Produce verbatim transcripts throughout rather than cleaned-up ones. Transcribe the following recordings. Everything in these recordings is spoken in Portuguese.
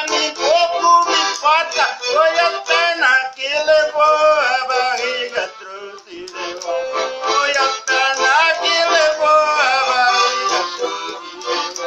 pra mim pouco me importa. Foi a perna que levou, a barriga trouxe de volta. Foi a perna que levou, a barriga trouxe de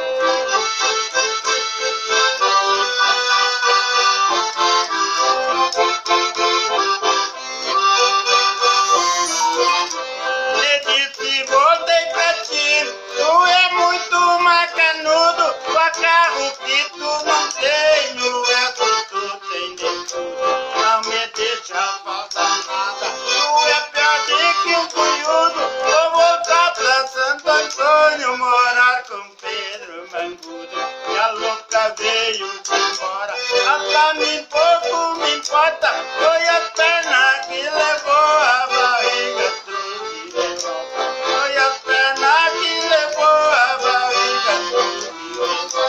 Le disse, voltei pra ti, tu é muito macanudo, pra carro que tu não tem, no resto tu tem de tudo, não me deixa faltar nada, tu é pior do que um cunhudo, vou voltar pra Santo Antônio, morar com Pedro Mangudo, e a louca veio embora, mas pra mim pouco me importa, foi a perna que levou, a barriga trouxe de volta, foi a perna que levou, a barriga trouxe de volta.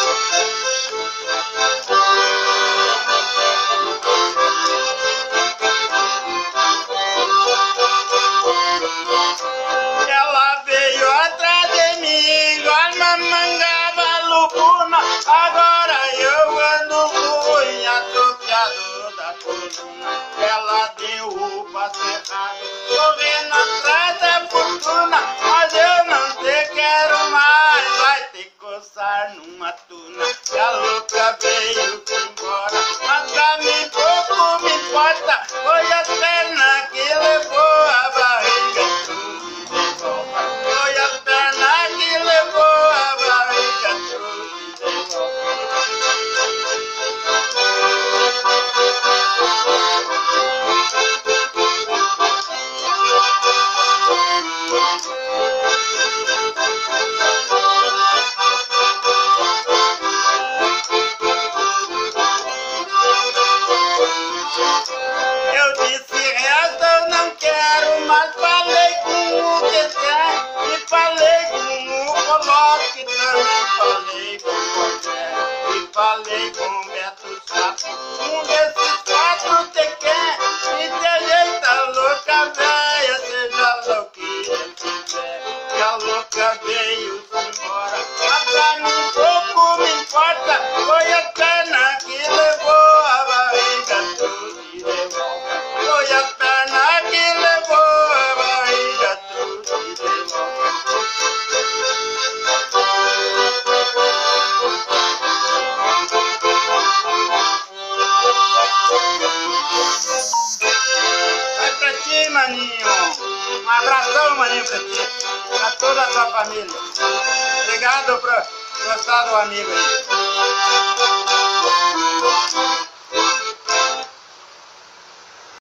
Ela veio atrás de mim, igual uma mangava lupuna. Agora eu ando ruim, atrofiado da coluna. Ela deu o passo errado, correndo atrás da fortuna. Mas eu não te quero mais, vai te coçar numa tuna. E a louca veio embora, mas pra mim pouco me importa. Foi a perna que levou, a barriga trouxe de volta. Foi a perna que levou, a barriga trouxe de volta. Eu disse resta, eu não quero, mas falei com o Tessé e falei com o Coloque, também falei com o José e falei com o Beto Chato. Um desses quatro te quer e te ajeita, louca véia, seja louquinha tiver. E a louca veio embora, mas pra mim pouco me importa. Foi a perna que levou, a barriga trouxe de volta. Foi a perna que levou, a barriga trouxe de volta. Vai pra ti, maninho. Um abração, maninho, pra ti. Pra toda a tua família. Obrigado por gostar do amigo aí.